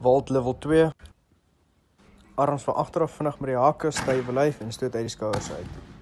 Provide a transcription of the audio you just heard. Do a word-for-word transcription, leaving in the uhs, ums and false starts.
Vault level twee. Arms van agteraf vinnig met die hakke, stywe lyf en stoot uit die skouers uit.